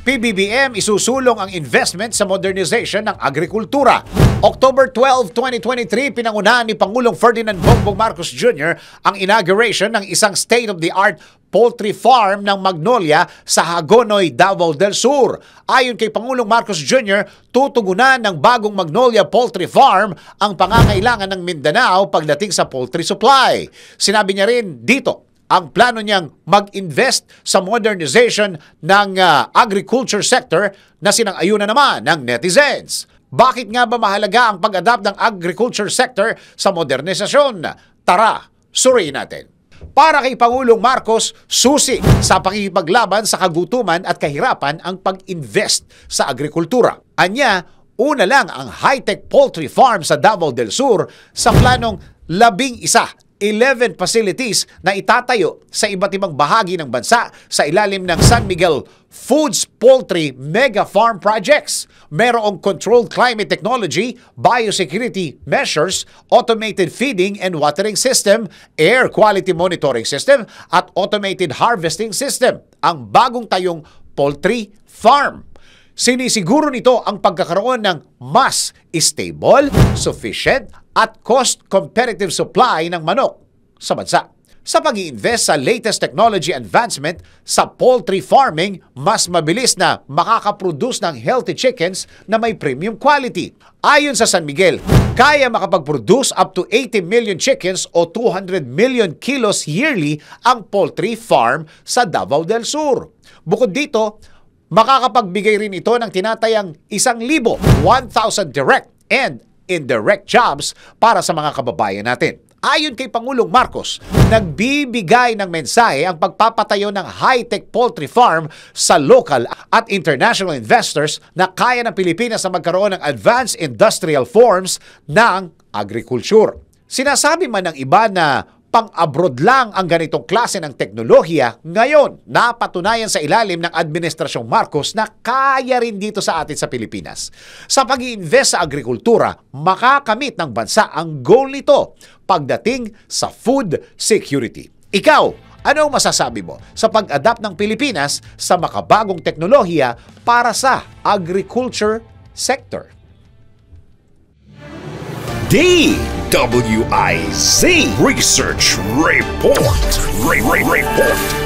PBBM isusulong ang investment sa modernization ng agrikultura. October 12, 2023, pinangunahan ni Pangulong Ferdinand Bongbong Marcos Jr. ang inauguration ng isang state-of-the-art poultry farm ng Magnolia sa Hagonoy, Davao del Sur. Ayon kay Pangulong Marcos Jr., tutugunan ng bagong Magnolia Poultry Farm ang pangangailangan ng Mindanao pagdating sa poultry supply. Sinabi niya rin dito, ang plano niyang mag-invest sa modernization ng agriculture sector na sinang-ayunan naman ng netizens. Bakit nga ba mahalaga ang pag-adapt ng agriculture sector sa modernisasyon? Tara, suriin natin. Para kay Pangulong Marcos, susi sa pakikipaglaban sa kagutuman at kahirapan ang pag-invest sa agrikultura. Anya, una lang ang high-tech poultry farm sa Davao del Sur sa planong 11 facilities na itatayo sa iba't ibang bahagi ng bansa sa ilalim ng San Miguel Foods Poultry Mega Farm Projects. Merong controlled climate technology, biosecurity measures, automated feeding and watering system, air quality monitoring system, at automated harvesting system. Ang bagong tayong poultry farm. Sinisiguro nito ang pagkakaroon ng mas stable, sufficient, at cost-competitive supply ng manok sa bansa. Sa pag-i-invest sa latest technology advancement sa poultry farming, mas mabilis na makakaproduce ng healthy chickens na may premium quality. Ayon sa San Miguel, kaya makapag-produce up to 80 million chickens o 200 million kilos yearly ang poultry farm sa Davao del Sur. Bukod dito, makakapagbigay rin ito ng tinatayang 1,000 direct and indirect jobs para sa mga kababayan natin. Ayon kay Pangulong Marcos, nagbibigay ng mensahe ang pagpapatayo ng high-tech poultry farm sa local at international investors na kaya ng Pilipinas na magkaroon ng advanced industrial forms ng agriculture. Sinasabi man ng iba na pang-abroad lang ang ganitong klase ng teknolohiya, ngayon napatunayan sa ilalim ng Administrasyong Marcos na kaya rin dito sa atin sa Pilipinas. Sa pag-i-invest sa agrikultura, makakamit ng bansa ang goal nito pagdating sa food security. Ikaw, anong masasabi mo sa pag-adapt ng Pilipinas sa makabagong teknolohiya para sa agriculture sector? DWIZ Research Report. Report.